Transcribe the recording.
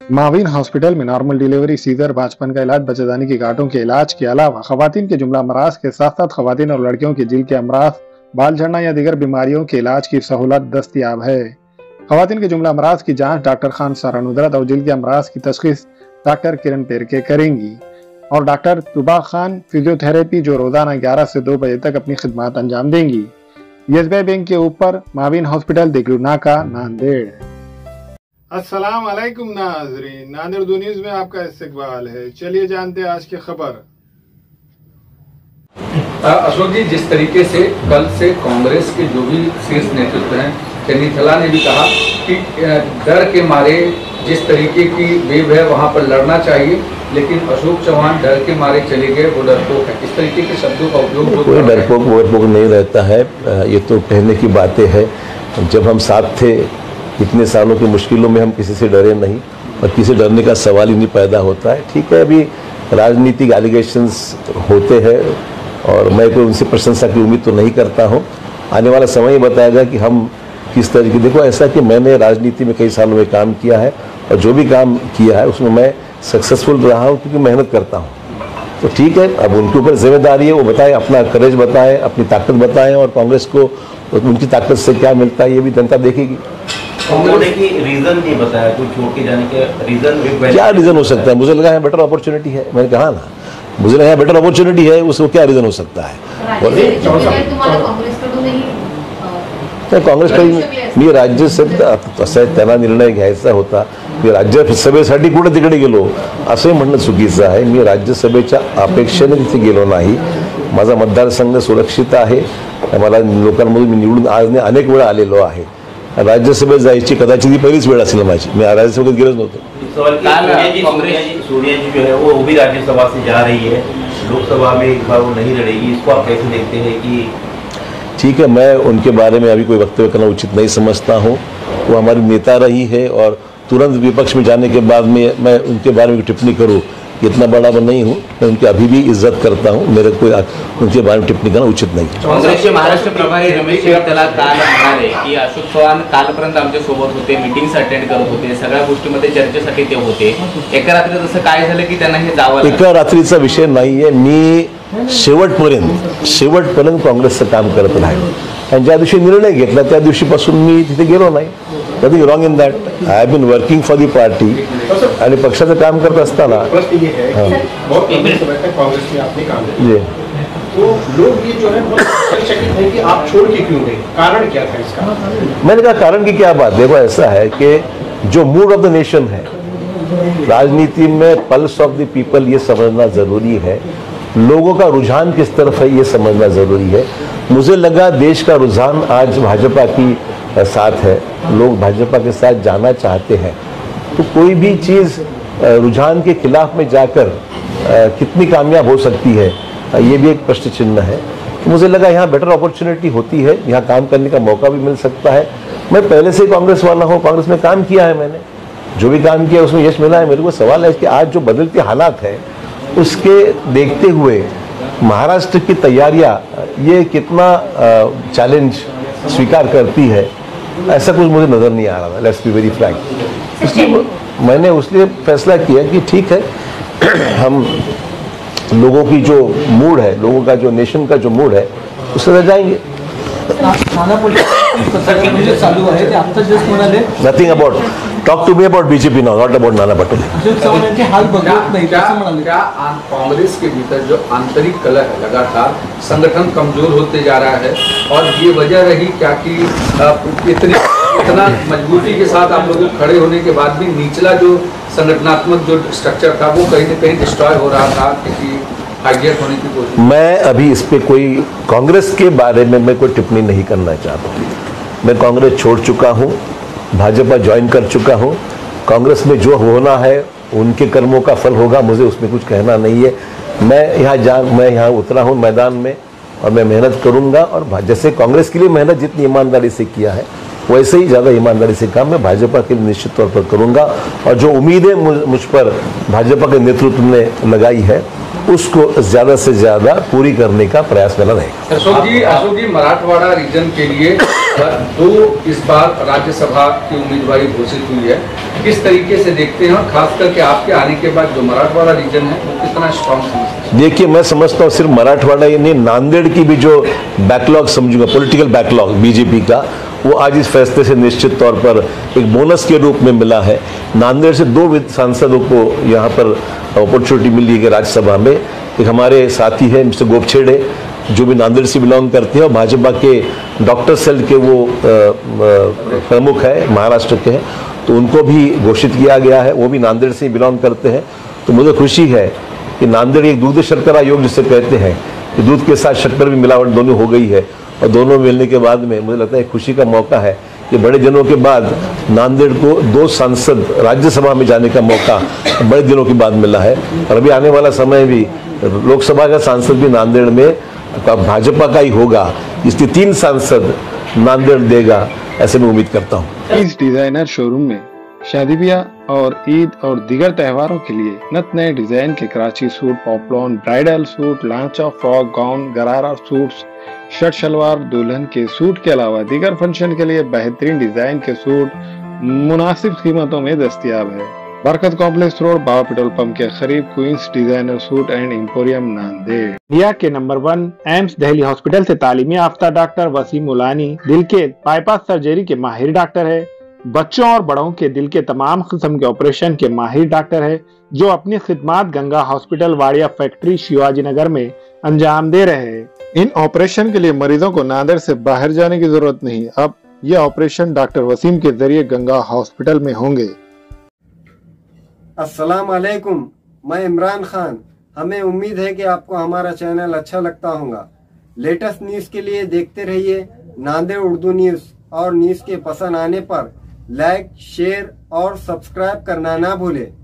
Mauvin hospital में normal delivery, caesar, बांझपन का इलाज, बच्चेदानी की गांठों के इलाज के अलावा खवातीन के जुमला अमराज के साथ साथ खवातीन और लड़कियों की जिल के अमराज, बाल झड़ना या दीगर बीमारियों के इलाज की सहूलत दस्तयाब है। खवातीन के जुमला अमराज की जांच डॉक्टर खान सारा नुदरत और जिल के अमराज की तशखीस डॉक्टर किरण पेरके करेंगी और डॉक्टर तुबा खान फिजियोथेरेपी जो रोजाना 11 से 2 बजे तक अपनी खिदमत अंजाम देंगी। यस बैंक के ऊपर माविन हॉस्पिटल, देगलू नाका, नांदेड़। अस्सलाम वालेकुम नाज़रीन, नांदेड़ न्यूज़ में आपका इस्तकबाल है। चलिए जानते हैं आज की खबर। अशोक जी, जिस तरीके से कल से कांग्रेस के जो भी शीर्ष नेतृत्व हैं, चन्नीथला ने भी कहा कि डर के मारे जिस तरीके की वेव है वहां पर लड़ना चाहिए, लेकिन अशोक चौहान डर के मारे चले गए, वो डरपोक है। इस तरीके के शब्दों का उपयोग कोई डरपोक नहीं रहता है। ये तो कहने की बातें है। जब हम साथ थे इतने सालों की मुश्किलों में हम किसी से डरे नहीं और किसी डरने का सवाल ही नहीं पैदा होता है। ठीक है, अभी राजनीतिक एलिगेशंस होते हैं और मैं कोई उनसे प्रशंसा की उम्मीद तो नहीं करता हूं। आने वाला समय ही बताएगा कि हम किस तरीके। देखो, ऐसा कि मैंने राजनीति में कई सालों में काम किया है और जो भी काम किया है उसमें मैं सक्सेसफुल रहा हूँ क्योंकि मेहनत करता हूँ। तो ठीक है, अब उनके ऊपर जिम्मेदारी है, वो बताएं, अपना करेज बताएं, अपनी ताकत बताएं और कांग्रेस को उनकी ताकत से क्या मिलता है ये भी जनता देखेगी। की रीजन नहीं बताया, कोई छोड़ के जाने के रीजन क्या रीजन हो सकता है? मुझे लगा है बेटर अपॉर्चुनिटी है। मैंने कहा ना, मुझे लगा बेटर अपॉर्चुनिटी है, उसको क्या रीजन हो सकता है? काँग्रेस मी राज्यसभेत त्यांना निर्णय घ्यायचा होता। मी राज्यसभेसाठी कुठे तिकडे गेलो असंही म्हणणं चुकीचं आहे। मी राज्यसभेच्या अपेक्षेने तिथे गेलो नाही। माझा मतदारसंघ सुरक्षित आहे। मला लोकांमधून मी निवडून आज अनेक वेळा आलेलो आहे। राज्यसभेत जायची कदाचित ही पहिलीच वेळ असेल माझी। मी राज्यसभेत गेलोच नव्हतो। सोनिया जी जो है वो भी राज्यसभा से जा रही है, लोकसभा में एक बार वो नहीं लड़ेगी, इसको आप कैसे देखते हैं? कि ठीक है, मैं उनके बारे में अभी कोई वक्तव्य करना उचित नहीं समझता हूँ। वो हमारी नेता रही है और तुरंत विपक्ष में जाने के बाद में मैं उनके बारे में टिप्पणी करूँ, इतना बड़ा मैं नहीं हूँ। मैं उनकी अभी भी इज्जत करता हूँ। मेरे कोई उनके बारे में टिप्पणी करना उचित नहीं। काँग्रेसचे महाराष्ट्र प्रभारी रमेश चन्नीथला काल म्हणाले की अशोक चव्हाण कालपर्यंत आमच्या सोबत होते, मीटिंग्स अटेंड करत होते, सगळ्या गोष्टींमध्ये चर्चेसाठी ते होते। एका रात्री तसं काय झालं की त्यांना हे जावं लागलं? एका रात्रीचा विषय नाहीये। मी शेवटपर्यंत काँग्रेसचं काम करत राहिलो आणि ज्या दिवशी निर्णय घेतला त्या दिवशीपासून मी तिथे गेलो नाही। Nothing wrong in that. I have been working for the party आणि पक्षाचं काम करत असताना जी तो लोग ये जो है चकित है कि आप छोड़ के क्यों गए, कारण क्या था इसका? मैंने कहा कारण की क्या बात। देखो, ऐसा है कि जो मूड ऑफ द नेशन है, राजनीति में पल्स ऑफ द पीपल ये समझना जरूरी है। लोगों का रुझान किस तरफ है ये समझना जरूरी है। मुझे लगा देश का रुझान आज भाजपा की साथ है, लोग भाजपा के साथ जाना चाहते हैं। तो कोई भी चीज़ रुझान के खिलाफ में जाकर कितनी कामयाब हो सकती है ये भी एक प्रश्न चिन्ह है। तो मुझे लगा यहाँ बेटर अपॉर्चुनिटी होती है, यहाँ काम करने का मौका भी मिल सकता है। मैं पहले से कांग्रेस वाला हूँ, कांग्रेस में काम किया है मैंने, जो भी काम किया उसमें यश मिला है। मेरे को सवाल है कि आज जो बदलते हालात है उसके देखते हुए महाराष्ट्र की तैयारियां ये कितना चैलेंज स्वीकार करती है, ऐसा कुछ मुझे नज़र नहीं आ रहा था। Let's be very frank. इसलिए मैंने उसलिए फैसला किया कि ठीक है, हम लोगों की जो मूड है, लोगों का जो नेशन का जो मूड है उससे रह जाएंगे। Nothing about talk to me about BJP now, not about Nana Patole. क्या कांग्रेस के भीतर जो आंतरिक कलह है, लगातार संगठन कमजोर होते जा रहा है और ये वजह रही क्या कि इतना मजबूती के साथ आप लोगों खड़े होने के बाद भी निचला जो संगठनात्मक जो स्ट्रक्चर था वो कहीं न कहीं डिस्ट्रॉय हो रहा था, क्योंकि हाईजैक होने की कोशिश? मैं अभी इस पे कोई कांग्रेस के बारे में मैं कोई टिप्पणी नहीं करना चाहता हूँ। मैं कांग्रेस छोड़ चुका हूँ, भाजपा ज्वाइन कर चुका हूँ। कांग्रेस में जो होना है उनके कर्मों का फल होगा, मुझे उसमें कुछ कहना नहीं है। मैं यहाँ उतरा हूँ मैदान में और मैं मेहनत करूँगा और जैसे कांग्रेस के लिए मेहनत जितनी ईमानदारी से किया है वैसे ही ज़्यादा ईमानदारी से काम मैं भाजपा के लिए निश्चित तौर पर करूँगा। और जो उम्मीदें मुझ पर भाजपा के नेतृत्व ने लगाई है उसको ज्यादा से ज्यादा पूरी करने का प्रयास मेरा रहेगा। अशोक जी, मराठवाड़ा रीजन के लिए 2 इस बार राज्यसभा की उम्मीदवारी घोषित हुई है, किस तरीके से देखते हैं, खास करके आपके आने के बाद जो मराठवाड़ा रीजन है वो कितना स्ट्रॉन्ग समझते हैं? देखिए, मैं समझता हूँ सिर्फ मराठवाड़ा ही नहीं, नांदेड़ की भी जो बैकलॉग समझूंगा, पॉलिटिकल बैकलॉग बीजेपी का, वो आज इस फैसले से निश्चित तौर पर एक बोनस के रूप में मिला है। नांदेड़ से 2 सांसदों को यहाँ पर अपॉर्चुनिटी मिली है राज्यसभा में। एक हमारे साथी है मिस्टर गोपछेड़े, जो भी नांदेड़ से बिलोंग करते हैं, और भाजपा के डॉक्टर सेल के वो प्रमुख है, महाराष्ट्र के हैं, तो उनको भी घोषित किया गया है, वो भी नांदेड़ से बिलोंग करते हैं। तो मुझे खुशी है कि नांदेड़ एक दूध शर्करा योग जिसे कहते हैं कि दूध के साथ शक्कर भी मिलावट दोनों हो गई है, और दोनों मिलने के बाद में मुझे लगता है खुशी का मौका है कि बड़े दिनों के बाद नांदेड़ को 2 सांसद राज्यसभा में जाने का मौका बड़े दिनों के बाद मिला है। और अभी आने वाला समय भी लोकसभा का सांसद भी नांदेड़ में भाजपा का ही होगा, इसलिए 3 सांसद नांदेड़ देगा, ऐसे मैं उम्मीद करता हूँ। इस डिजाइनर शोरूम में शादी ब्याह और ईद और दीगर त्योहारों के लिए नत नए डिजाइन के Karachi suit, poplin, bridal suit, लांचा, frock, gown, gharara suits, shirt shalwar, दुल्हन के सूट के अलावा दीगर फंक्शन के लिए बेहतरीन डिजाइन के सूट मुनासिब कीमतों में दस्तयाब है। Barkat complex road, Baba petrol pump के करीब, queens designer suit and emporium, Nanded. India के नंबर 1 एम्स दिल्ली हॉस्पिटल से तालीमी याफ्ता डॉक्टर वसीम मुलानी दिल के बाईपास सर्जरी के माहिर डॉक्टर है। बच्चों और बड़ों के दिल के तमाम किस्म के ऑपरेशन के माहिर डॉक्टर है, जो अपनी खिदमत गंगा हॉस्पिटल वाड़िया फैक्ट्री शिवाजी नगर में अंजाम दे रहे हैं। इन ऑपरेशन के लिए मरीजों को नांदेड़ से बाहर जाने की जरूरत नहीं। अब यह ऑपरेशन डॉक्टर वसीम के जरिए गंगा हॉस्पिटल में होंगे। अस्सलाम वालेकुम, मैं इमरान खान। हमें उम्मीद है कि आपको हमारा चैनल अच्छा लगता होगा। लेटेस्ट न्यूज़ के लिए देखते रहिए नांदेड़ उर्दू न्यूज़, और न्यूज़ के पसंद आने पर लाइक, शेयर और सब्सक्राइब करना ना भूलें।